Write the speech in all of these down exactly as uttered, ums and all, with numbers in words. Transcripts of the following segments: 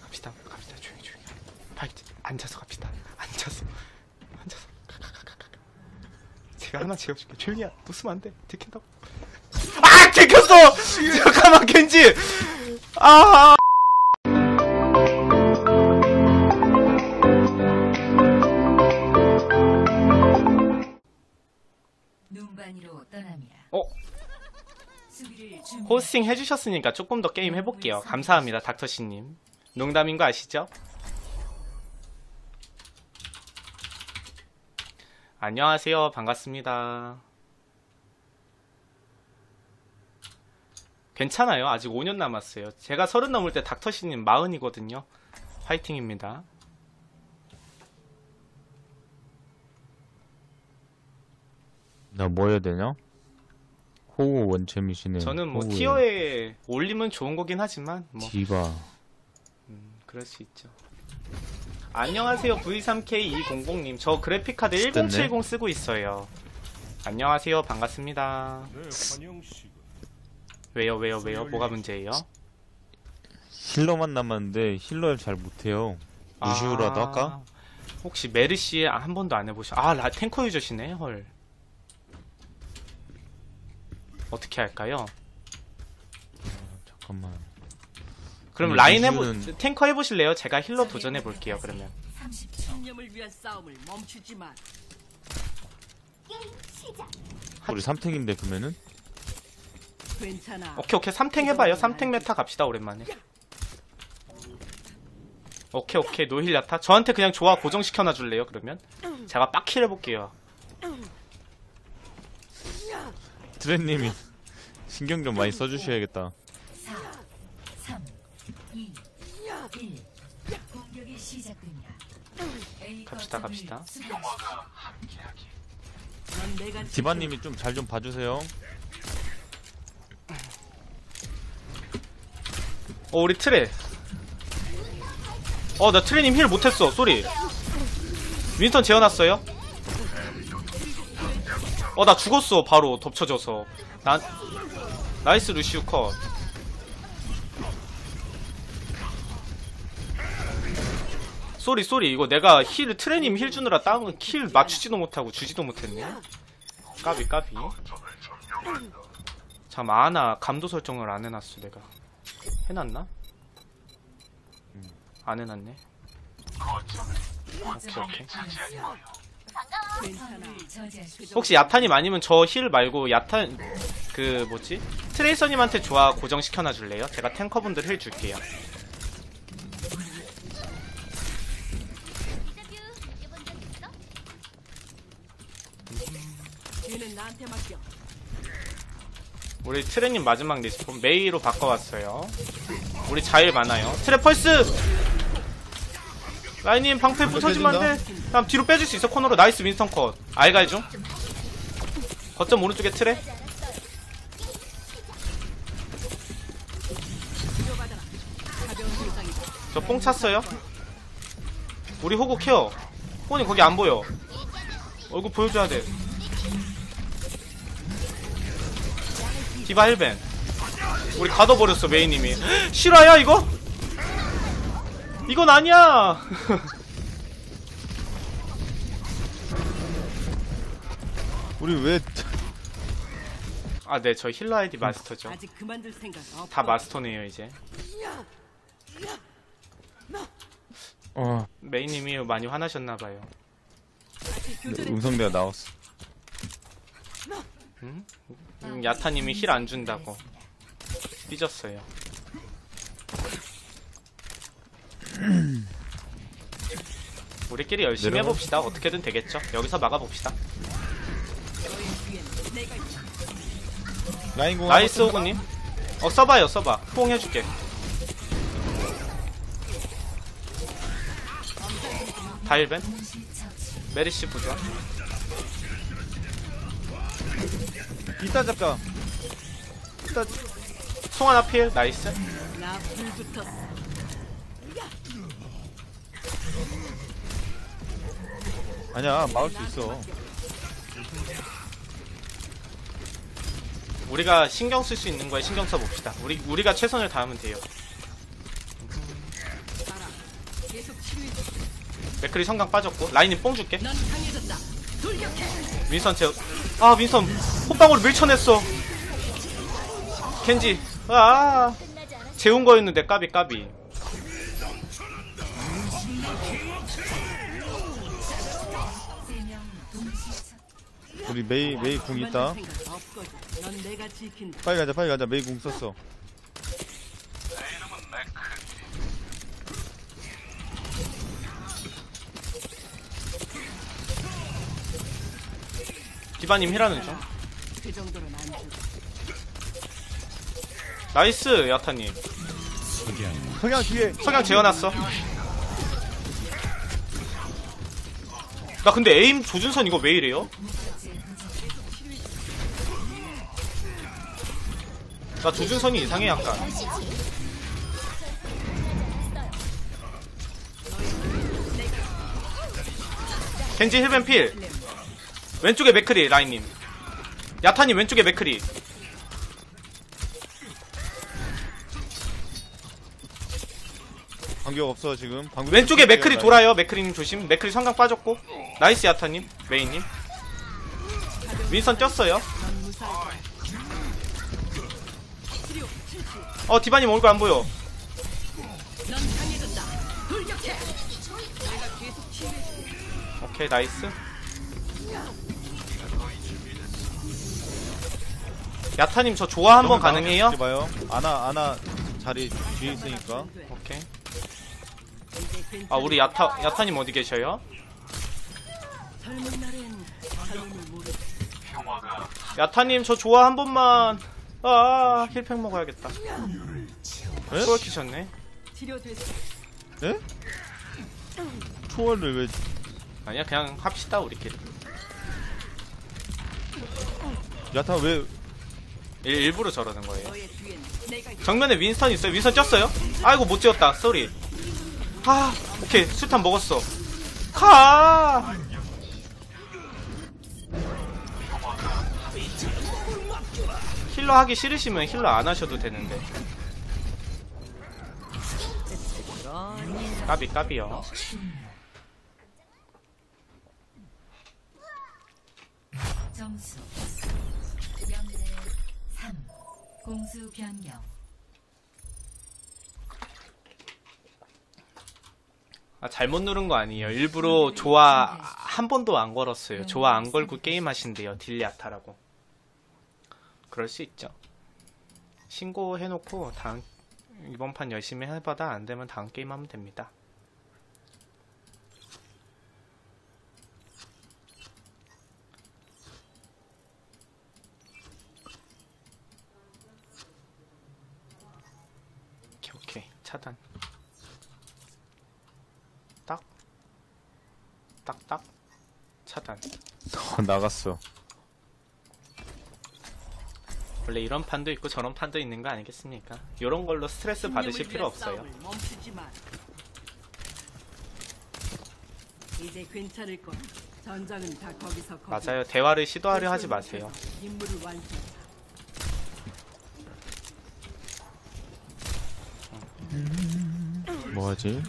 갑시다 갑시다 조용히 조용히 파이트 앉아서 갑시다 앉아서 앉아서 가가가가가 제가 하나 지어줄게 조용히 해 웃으면 안돼 들킨다고 아 들켰어 잠깐만 겐지 아 눈반이로 떠납니다. 어? 호스팅 해주셨으니까 조금 더 게임 해볼게요. 감사합니다 닥터씨님. 농담인 거 아시죠? 안녕하세요 반갑습니다. 괜찮아요 아직 오 년 남았어요. 제가 서른 넘을 때 닥터씨님 마흔이거든요. 화이팅입니다. 나 뭐 해야 되냐? 호구 원챔이시네. 저는 뭐 호구에. 티어에 올리면 좋은 거긴 하지만 뭐 디바. 음, 그럴 수 있죠. 안녕하세요 브이 삼 케이 이공공님. 저 그래픽카드 일공칠공 쓰고 있어요. 안녕하세요 반갑습니다. 왜요 왜요 왜요 뭐가 문제예요? 힐러만 남았는데 힐러를 잘 못해요. 루시우라도 아, 할까? 혹시 메르시 한 번도 안 해보셔? 아 라, 탱커 유저시네. 헐. 어떻게 할까요? 잠깐만. 그럼 근데 라인 해보 루시우는- 탱커 해보실래요? 제가 힐러 도전해 볼게요. 그러면 신념을 위한 싸움을 멈추지 마. 우리 삼탱인데 그러면은? 괜찮아. 오케이 오케이 삼 탱 해봐요. 삼 탱 메타 갑시다 오랜만에. 오케이 오케이 노힐 야타. 저한테 그냥 조화 고정시켜놔 줄래요? 그러면 제가 빡킬 해볼게요. 트렌님이 신경 좀 많이 써주셔야겠다. 사, 삼, 이, 일. 공격이 시작됩니다. A 갑시다, 거점을 갑시다. 수비하십시오. 넌 내가 디바님이 좀 잘 좀 봐주세요. 어 우리 트레. 어 나 트레님 힐 못했어. 쏘리. 윈스턴 재워놨어요. 어 나 죽었어 바로 덮쳐져서. 난 나이스 루시우 컷. 쏘리 쏘리 이거 내가 힐 트레님 힐 주느라 다운 킬 맞추지도 못하고 주지도 못했네. 까비 까비. 참 아나 감도 설정을 안 해놨어 내가. 해놨나? 안 해놨네. 오케이 오케이. 괜찮아. 저지하십시오. 혹시 야타님 아니면 저 힐 말고 야타 그 뭐지 트레이서님한테 조화 고정시켜놔 줄래요? 제가 탱커분들 힐 줄게요. 얘는 나한테 맡겨. 우리 트레님 마지막 리스폰 메이로 바꿔왔어요. 우리 자일 많아요. 트레 펄스. 라인님 방패 부서지면 안돼. 다음 뒤로 빼줄 수 있어. 코너로. 나이스 윈스턴 컷. 알갈 중. 거점 오른쪽에 트레. 치료받아라. 가벼운 부상이다. 저 뽕 찼어요. 우리 호구 케어. 호구님 거기 안 보여. 얼굴 보여줘야 돼. 디바 힐벤. 우리 가둬버렸어 메이님이. 실화야 이거? 이건 아니야. 우리 왜 아 네 저 힐러 아이디 마스터죠. 아직 그만둘 생각 없어. 다 마스터네요 이제. 어 메이님이 많이 화나셨나봐요. 음성대가 나왔어. 음, 야타님이 힐 안 준다고 삐졌어요. 우리끼리 열심히 내려가? 해봅시다. 어떻게든 되겠죠. 여기서 막아봅시다. 라인 공 나이스 호구님. 어 써봐요 써봐. 포옹 해줄게. 다일벤 메리시 부자. 이따 잡자. 이따 송하나 필. 나이스. 나 불붙었어. 아니야 막을 수 있어. 우리가 신경 쓸 수 있는 거에 신경 써봅시다. 우리 우리가 최선을 다하면 돼요. 알아. 계속 치료해. 맥크리 성강 빠졌고 라인이 뽕 줄게. 넌 강해졌다. 돌격해. 윈선 제, 아 윈선 호빵으로 밀쳐냈어. 켄지, 아 재운 거였는데 까비 까비. 세명 동시 첫 우리 메이 메이 궁 있다. 만날 생각 없거든. 넌 내가 지킨다. 빨리 가자 빨리 가자. 메이 궁 썼어. 디바님 힐하는 중. 그 정도는 안 줘. 나이스 야타님. 석양 뒤에. 석양 재워놨어. 나 근데 에임 조준선 이거 왜 이래요? 나 조준선이 이상해 약간. 겐지 힐벤 필. 왼쪽에 맥크리 라인님. 야타님 왼쪽에 맥크리. 반격 없어 지금. 방금 왼쪽에 맥크리 돌아요. 맥크리님 조심. 맥크리 성강 빠졌고. 나이스 야타님 메인님. 윈선 쪘어요. 넌 무사할 거야. 치료, 치료. 어 디바님 얼굴 안 보여. 넌 강해졌다. 돌격해. 내가 계속 치료해. 오케이 나이스. 야타님 저 조화 한번 가능해요? 봐요. 아나 아나 자리 뒤에 있으니까. 오케이. 이제 괜찮아. 아 우리 야타 야타님 어디 계셔요? 젊은 날엔 젊음을 모르. 야타님 저 조화 한 번만. 아 힐팩 먹어야겠다. 에? 초월 키셨네. 치료됐어. 에? 초월을 왜? 아니야 그냥 합시다 우리끼리. 야타 왜? 일, 일부러 저러는 거예요. 너의 뒤엔 내가 있- 정면에 윈스턴 있어요. 윈스턴 쪘어요? 아이고 못 지었다. 쏘리. 아 오케이 수탄 먹었어. 가. 힐러 하기 싫으시면 힐러 안 하셔도 되는데. 까비 까비요. 점수 영대 삼 공수 변경 아 잘못 누른 거 아니에요. 일부러 조화 한 번도 안 걸었어요. 조화 안 걸고 게임 하신대요. 딜리아타라고. 그럴 수 있죠. 신고해놓고 다음 이번 판 열심히 해봐다 안 되면 다음 게임 하면 됩니다. 오케이 오케이 차단. 딱 딱딱 차단. 어, 나갔어. 원래 이런 판도 있고 저런 판도 있는 거 아니겠습니까? 이런 걸로 스트레스 받으실 필요 없어요. 싸움을 멈추지 마. 이제 괜찮을 거야. 전장은 다 거기서 거기. 맞아요. 대화를 시도하려 하지 마세요. 임무를 완성. 뭐하지?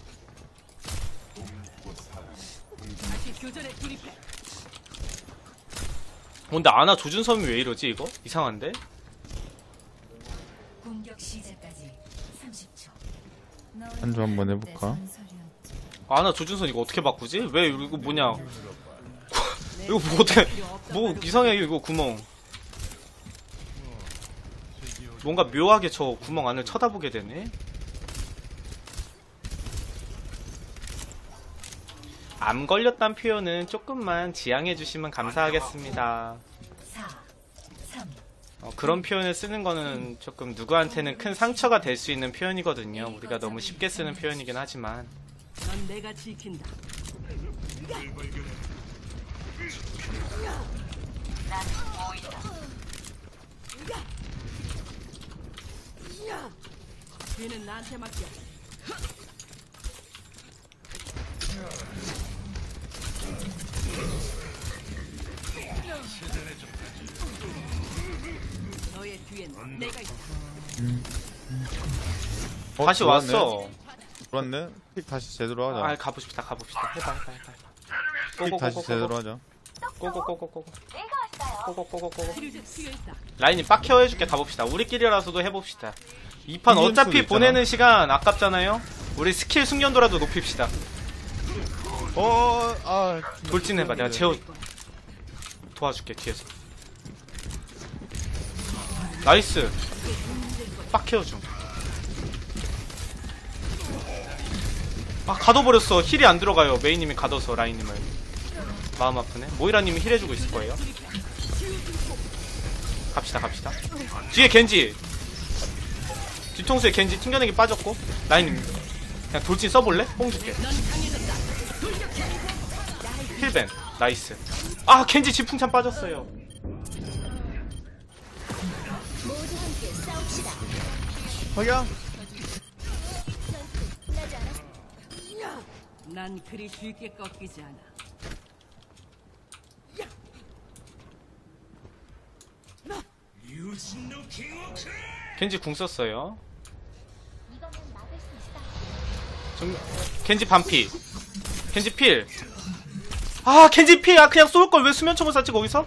다시 교전에 돌입해. 근데 아나 조준섬이 왜 이러지 이거? 이상한데? 공격 시작까지 삼십 초 한주 한번 해볼까? 아나 조준선 이거 어떻게 바꾸지? 왜 이거 뭐냐? 이거 뭐 어떻게 뭐 이상해 이거 구멍. 뭔가 묘하게 저 구멍 안을 쳐다보게 되네. 암 걸렸단 표현은 조금만 지양해 주시면 감사하겠습니다. 사 삼 어, 그런 표현을 쓰는 거는 조금 누구한테는 큰 상처가 될 수 있는 표현이거든요. 우리가 너무 쉽게 쓰는 표현이긴 하지만. 넌 내가 지킨다. 뒤는 나한테 맡겨. 너의 뒤엔 내가 있다. 어, 다시 좋았네. 왔어. 돌았네. 픽 다시 제대로 하자. 아 가봅시다 가봅시다. 해봐 해봐 해봐 해봐. 픽 다시 제대로 하자. 고고고고고고. 고고고고고고. 치료제 필요했다. 라인이 빡혀 해줄게. 가봅시다. 우리끼리라서도 해봅시다. 이 판 이길 어차피 수도 보내는 시간 아깝잖아요. 우리 스킬 숙련도라도 높입시다. 어, 아. 돌진해봐. 내가 제어 도와줄게 뒤에서. 나이스. 빡해줘. 아 가둬버렸어. 힐이 안 들어가요. 메이님이 가둬서 라인님을. 마음 아프네. 모이라님이 힐해주고 있을 거예요. 갑시다 갑시다. 뒤에 겐지. 뒤통수에 겐지 튕겨내기 빠졌고. 라인님 그냥 돌진 써볼래? 뽕 줄게. 힐벤 나이스. 아 겐지 지풍참 빠졌어요. 석양. 난 그리 쉽게 꺾이지 않아. 겐지 궁 썼어요. 좀 겐지 반피. 겐지 필. 아 겐지 필. 아 그냥 쏠걸 왜 수면 초보 쐈지 거기서?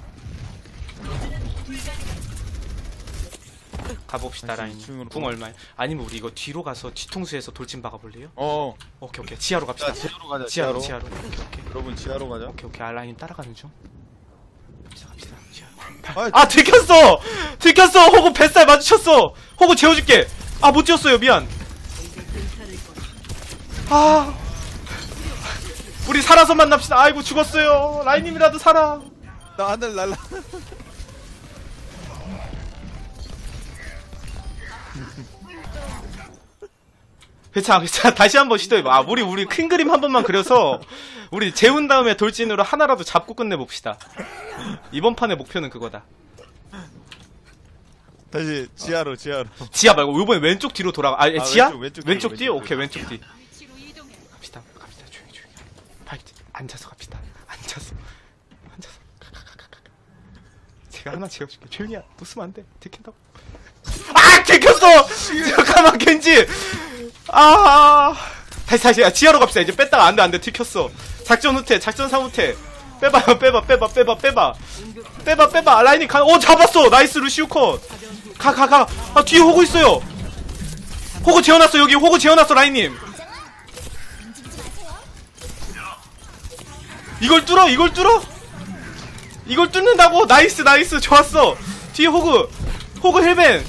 가봅시다 다시 라인. 이층으로 궁 얼마야? 아니면 우리 이거 뒤로 가서 뒤통수에서 돌진 박아볼래요? 어. 오케이 오케이 지하로 갑시다. 자, 지하로 가자. 지하로 지하로. 지하로. 오케이 오케이 여러분 지하로 가자. 오케이 오케이. 아 라인 따라가는 중. 갑시다 갑시다. 지하로. 아, 아 들켰어! 들켰어! 호구 뱃살 마주쳤어! 호구 재워줄게! 아 못 지웠어요 미안. 이제 괜찮을 거야. 아 우리 살아서 만납시다. 아이고 죽었어요. 라인님이라도 살아. 나 하늘 날라. 괜찮아 괜찮아. 다시 한번 시도해봐. 아 우리 우리 큰 그림 한 번만 그려서 우리 재운 다음에 돌진으로 하나라도 잡고 끝내봅시다. 이번 판의 목표는 그거다. 다시 지하로 지하로. 지하 말고 이번에 왼쪽 뒤로 돌아가. 아, 아, 지하? 왼쪽, 왼쪽 왼쪽 뒤로, 뒤? 왼쪽 오케이 뒤로. 왼쪽 뒤. 갑시다 갑시다. 조용히 조용히. 파이팅. 앉아서 갑시다. 앉아서 앉아서. 가, 가, 가, 가, 가. 제가 하나 지어줄게. 조용히 해. 또 쓰면 안 돼. 들킨다고. 아 들켰어. 잠깐만 겐지. 아 다시 다시. 야, 지하로 갑시다. 이제 뺐다가 안돼 안돼. 들켰어. 작전 후퇴. 작전 삼 후퇴. 빼봐요 빼봐 빼봐 빼봐 빼봐 빼봐 빼봐. 라인이 가. 어 잡았어. 나이스 루시우 컷. 가 가 가. 아 뒤에 호구 있어요. 호구 재워놨어. 여기 호구 재워놨어 라인님. 이걸 뚫어 이걸 뚫어 이걸 뚫는다고. 나이스 나이스 좋았어. 뒤에 호구 호구 힐벤.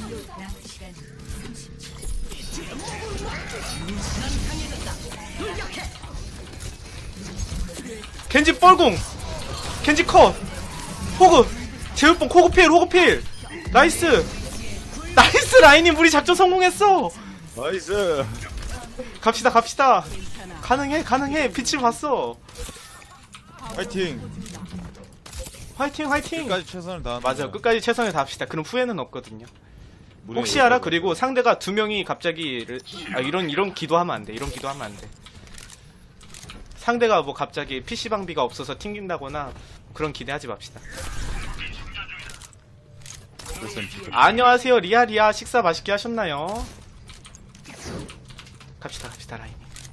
겐지 뻘궁. 겐지 컷. 호그 제울뽕. 호그 필 호그 필. 나이스 나이스. 라인님 우리 작전 성공했어. 나이스. 갑시다 갑시다. 가능해 가능해. 빛을 봤어. 파이팅. 화이팅 화이팅. 끝까지 최선을 다한. 맞아요. 끝까지 최선을 다합시다. 그럼 후회는 없거든요. 혹시 알아? 그리고 상대가 두 명이 갑자기 아, 이런 이런 기도하면 안 돼. 이런 기도하면 안 돼. 상대가 뭐 갑자기 피씨 방비가 없어서 튕긴다거나 그런 기대하지 맙시다. 안녕하세요 리아 리아. 식사 맛있게 하셨나요? 갑시다 갑시다 라인.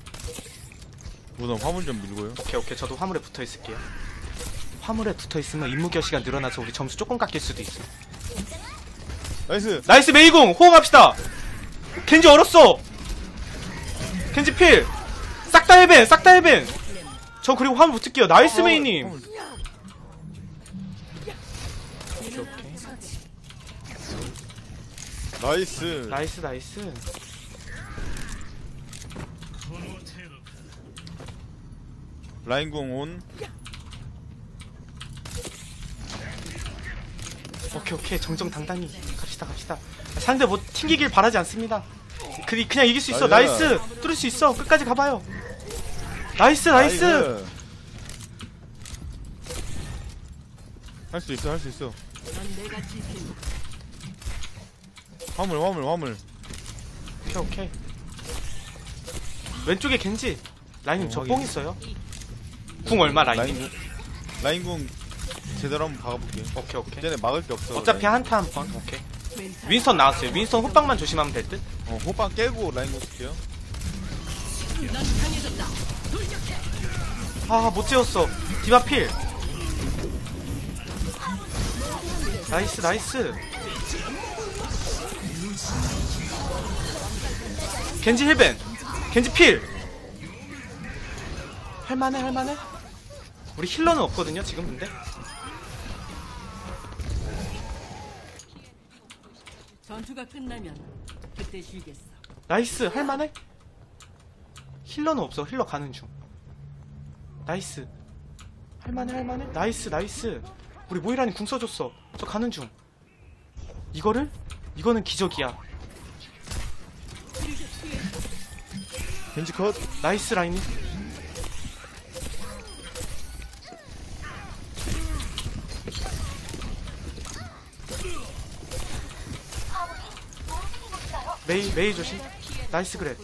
우선 화물 좀 밀고요. 오케이 오케이. 저도 화물에 붙어 있을게요. 화물에 붙어 있으면 임무 결시가 늘어나서 우리 점수 조금 깎일 수도 있어. 나이스. 나이스 메이공. 호응합시다. 겐지 얼었어. 겐지 필. 싹 다 해벤 싹 다 해벤. 저 그리고 화물 붙을게요. 나이스 메이님. 화물. 오케이 오케이. 나이스. 나이스 나이스. 라인공 온. 오케이 오케이. 정정당당히 갑시다 갑시다. 상대 뭐 튕기길 바라지 않습니다. 그, 그냥 이길 수 있어. 나이스. 나이스. 뚫을 수 있어. 끝까지 가봐요. 나이스 나이스. 할 수 있어 할 수 있어. 넌 내가 지킨다. 화물 화물 화물. 오케이 오케이. 왼쪽에 겐지. 라인님 어, 저 확인. 뽕 있어요? 궁 얼마 라인님? 라인공 라인공 제대로 한번 박아볼게. 오케이 오케이. 쟤네 막을 게 없어. 어차피 한타 한 번. 오케이. 괜찮아. 윈스턴 나왔어요. 윈스턴 호빵만 조심하면 될 듯? 어 호빵 깨고 라인공 쓸게요. 아, 못 재웠어. 디바 필. 나이스, 나이스. 겐지 힐벤. 겐지 필. 할만해, 할만해. 우리 힐러는 없거든요, 지금 근데. 전투가 끝나면 그때 쉬겠어. 나이스, 할만해. 힐러는 없어, 힐러 가는 중. 나이스. 할만해, 할만해. 나이스, 나이스. 우리 모이라니 궁 써줬어. 저 가는 중. 이거를? 이거는 기적이야. 겐지 컷. 나이스 라인이. 메이, 메이 조심. 나이스 그래.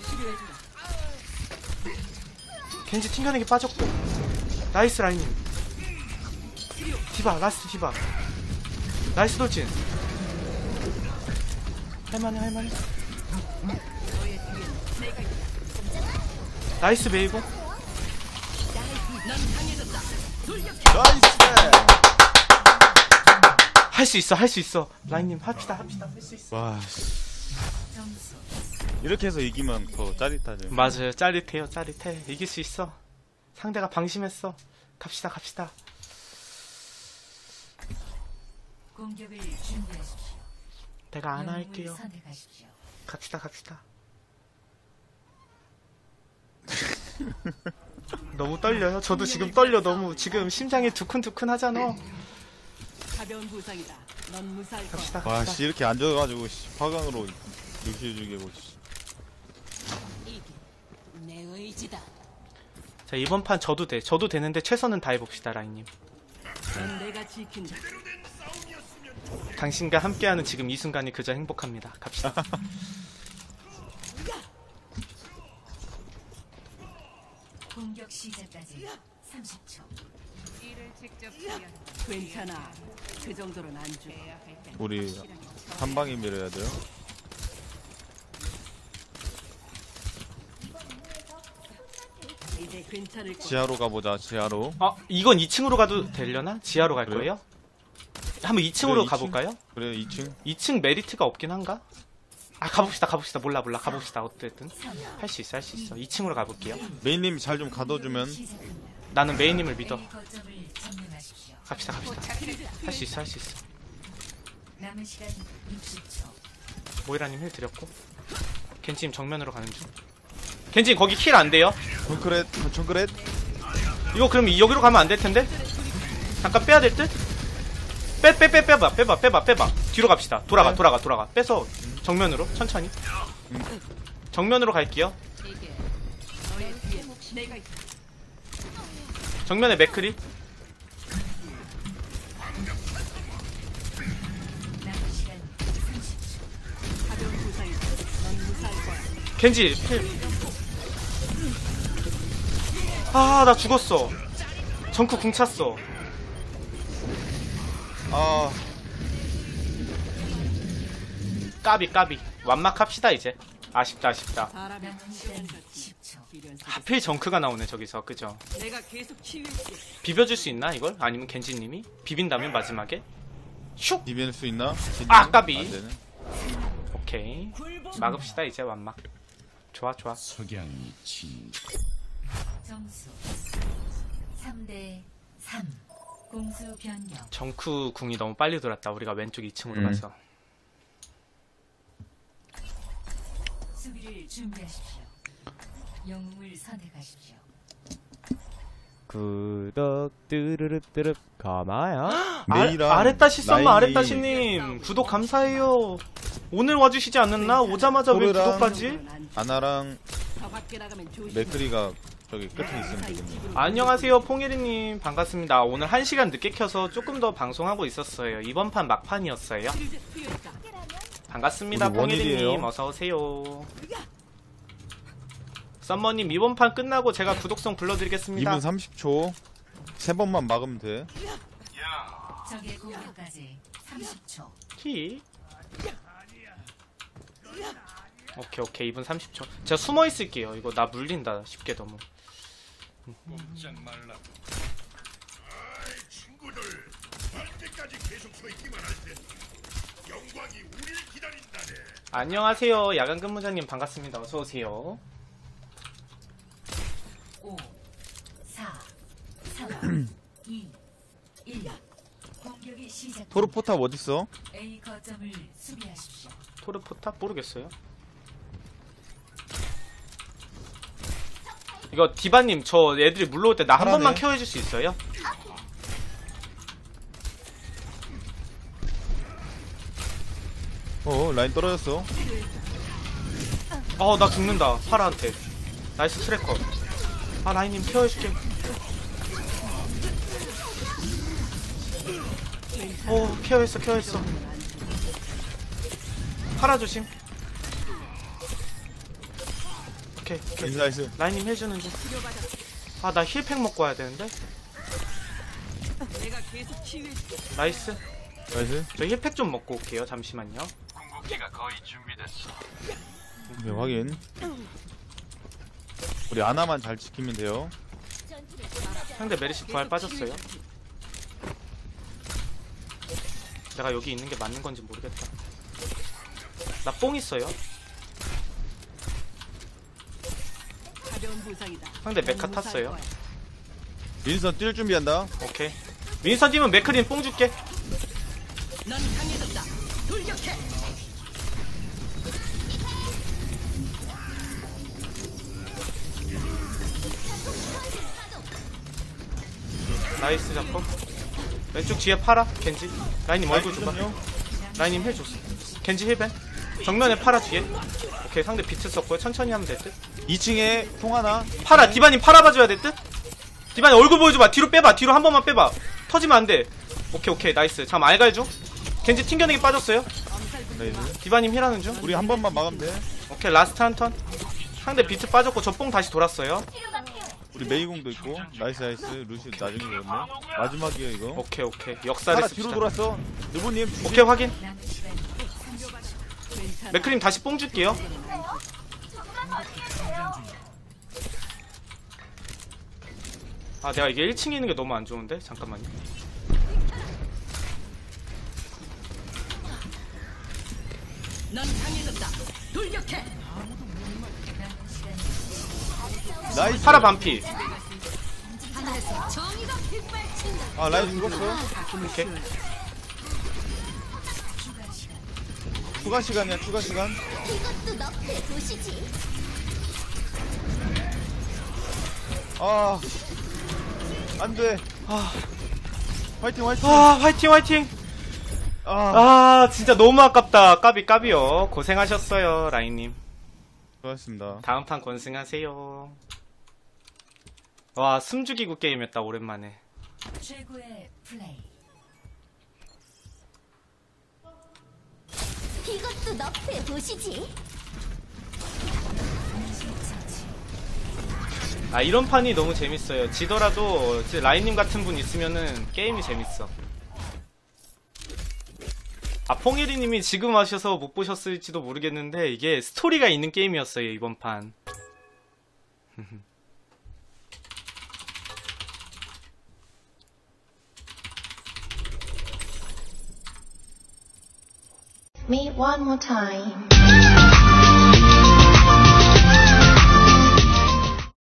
겐지 튕겨내기 빠졌고. 나이스 라인님. 디바, 라스트 디바. 나이스 돌진. 할만해, 할만해. 나이스 메이고. 나이스. 할 수 있어, 할 수 있어. 라인님 합시다, 합시다. 할 수 있어. 와, 점수 이렇게 해서 이기면 더 짜릿하죠. 맞아요, 짜릿해요, 짜릿해. 이길 수 있어. 상대가 방심했어. 갑시다, 갑시다. 공격을 준비하십시오. 내가 안 영웅을 할게요. 선택하십시오. 갑시다, 갑시다. 너무 떨려요. 저도 지금 떨려. 너무 지금 심장이 두근두근 하잖아. 가벼운 부상이다. 넌 무사할 거야. 갑시다, 와, 갑시다. 씨 이렇게 앉아가지고 씨, 화강으로 루시우 죽이고. 씨. 이게 내 의지다. 자, 이번 판 져도 돼. 져도 되는데 최선은 다해봅시다, 라인님. 넌 내가 지킨다. 당신과 함께하는 지금 이 순간이 그저 행복합니다. 갑시다. 공격 시작까지 삼십 초. 괜찮아. 그 정도는 안 줘. 우리 한 방에 밀어야 돼요. 이제 괜찮을 거야. 지하로 가보자. 지하로. 어, 이건 이 층으로 가도 되려나? 지하로 갈 그래요? 거예요? 한번 이 층으로 그래, 이 층. 가볼까요? 그래 이 층. 이 층 메리트가 없긴 한가? 아, 가봅시다, 가봅시다. 몰라, 몰라. 가봅시다. 어쨌든. 할 수 있어, 할 수 있어. 이 층으로 가볼게요. 메인님이 잘 좀 가둬주면. 시작합니다. 나는 메이님을 믿어. A 거점을 점령하십시오. 갑시다, 갑시다. 할 수 있어, 할 수 있어. 남은 시간 육십 초. 모이라님 힐 드렸고. 겐지님 정면으로 가는 중. 겐지님 거기 킬 안 돼요? 정크렛, 정크렛. 이거 그럼 여기로 가면 안 될 텐데? 잠깐 빼야 될 듯? 빼, 빼, 빼, 빼봐, 빼봐, 빼봐, 빼봐. 뒤로 갑시다. 돌아가, 네. 돌아가, 돌아가. 빼서 정면으로, 천천히. 정면으로 갈게요. 이게 너의 뒤에 내가 있다. 정면에 맥크리. 남은 시간 삼십 초. 가벼운 부상이다. 넌 무사할 거야. 겐지, 필. 아, 나 죽었어. 정크 궁 찼어. 아, 까비, 까비. 완막합시다, 이제. 아쉽다, 아쉽다. 사람의 남은 시간 십 초. 필요한 사 하필 정크가 나오네, 저기서. 그죠? 내가 계속 치유할게. 비벼줄 수 있나, 이걸? 아니면 겐지님이? 비빈다면 마지막에? 슉! 비빌 수 있나? 아, 까비. 안 되네. 오케이. 막읍시다, 이제 완막. 좋아, 좋아. 석양이 진 점수 삼 대 삼. 공수 변경. 정크 궁이 너무 빨리 돌았다. 우리가 왼쪽 이 층으로 음. 가서. 수비를 준비하십시오. 영웅을 선택하십시오. 구독 뚜루릅뚜릅 고마워요. 메이랑 아, 아레따시 썸머 라인이 아레따시님 구독 감사해요. 오늘 와주시지 않았나? 오자마자 왜 토르랑 구독까지? 아나랑 더 밖에 나가면 조심. 맥크리가 저기 끝에 있으면 되겠네. 안녕하세요 퐁이리님 반갑습니다. 오늘 한 시간 늦게 켜서 조금 더 방송하고 있었어요. 이번 판 막판이었어요. 반갑습니다 우리 원일이에요. 퐁이리님 어서오세요. 썸머님 이번 판 끝나고 제가 구독성 불러드리겠습니다. 이 분 삼십 초. 세 번만 막으면 돼. 적의 공격까지 삼십 초. 키 오케이 오케이 이 분 삼십 초. 제가 숨어 있을게요. 이거 나 물린다 쉽게 너무. 안녕하세요 야간 근무자님 반갑습니다. 어서 오세요. 오, 사, 삼, 이, 일. 공격이 시작. 토르포탑 어딨어? A 거점을 수비하십시오. 토르포탑 모르겠어요. 이거 디바님 저 애들이 물러올 때 나 한 잘하네. 번만 케어해줄 수 있어요? 어 라인 떨어졌어. 어 나 죽는다 파라한테. 나이스 트래커. 아 라인님 케어해줄게. 오 케어했어 케어했어. 파라 조심. 오케이 오케이 나이스. 라인님 해주는 중. 아 나 힐팩 먹고 와야 되는데. 내가 계속 치유해줄게. 나이스. 나이스. 저 힐팩 좀 먹고 올게요. 잠시만요. 네, 확인. 우리 아나만 잘 지키면 돼요. 상대 메리시 부활 빠졌어요. 내가 여기 있는 게 맞는 건지 모르겠다. 나 뽕 있어요. 가벼운 부상이다. 상대 메카 너무 무사할 탔어요. 거야. 윈선 뛸 준비한다. 오케이. 윈선 팀은 맥크린 뽕 줄게. 넌 강해졌다. 돌격해. 나이스 잡고. 왼쪽 뒤에 파라 겐지. 라인님 얼굴 줘봐. 라인님 해줬어. 겐지 힐벤. 정면에 파라 뒤에. 오케이 상대 비트 썼고요. 천천히 하면 될 듯. 이 층에 통 하나. 파라 디바님 파라 봐줘야 될 듯. 디바님 얼굴 보여줘봐. 뒤로 빼봐. 뒤로 한 번만 빼봐. 터지면 안 돼. 오케이 오케이 나이스. 잠 알갈죠? 겐지 튕겨내기 빠졌어요. 나이스. 디바님 힐하는 중. 우리 한 번만 막으면 돼. 오케이 라스트 한 턴. 상대 비트 빠졌고 저 뽕 다시 돌았어요. 우리 메이공도 있고. 나이스 나이스. 루시 나중에 그렇네. 마지막이에요 이거. 오케이 오케이 하나 역사를 뒤로 씁시다. 돌았어. 누구님 주시. 오케이 확인. 남은 시간 괜찮아. 맥크림 다시 뽕 줄게요. 아 내가 이게 일 층에 있는 게 너무 안 좋은데? 잠깐만요. 넌 강해졌다. 돌격해. 남은 시간 나이스. 파라 반피. 아 라인 죽었어. 오케이. 추가 시간이야 추가 시간. 이것도 너프의 도시지. 아 안돼. 아, 화이팅 화이팅. 아 화이팅 화이팅. 아 아 진짜 너무 아깝다. 까비 까비요. 고생하셨어요 라인님. 좋았습니다. 다음 판 건승하세요. 와 숨죽이고 게임했다 오랜만에. 최고의 플레이. 이것도 너프의 도시지. 아 이런 판이 너무 재밌어요. 지더라도 이제 라인님 같은 분 있으면은 게임이 재밌어. 아 퐁일이님이 지금 하셔서 못 보셨을지도 모르겠는데 이게 스토리가 있는 게임이었어요 이번 판. Me one more time.